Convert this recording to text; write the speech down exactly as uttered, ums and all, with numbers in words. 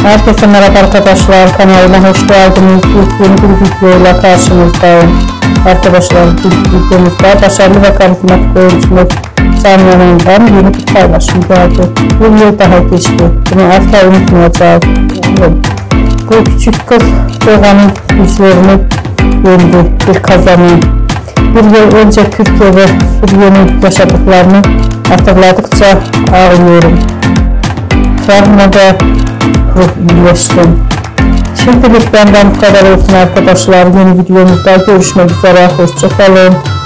Herkese merhaba arkadaşlar, kanalıma hoş geldiniz. Yeni bir videoyla karşınızdayım. Arkadaşlar, bu videomuzda başarılı ve karizmatik oyuncumuz Can Yanan'dan yeni bir paylaşım geldi. Bir yıl daha geçti, bunu asla unutmayacağız. Bu küçük kız Doğan'ın yüzlerini yendi, bir kazanan. Bir yıl önce Türkiye ve Suriye'nin yaşadıklarını hatırladıkça ağlıyorum. Travmada ruh iyileştim. Şimdilik benden bu kadar olsun arkadaşlar. Yeni videomuzda görüşmek üzere. Hoşça kalın.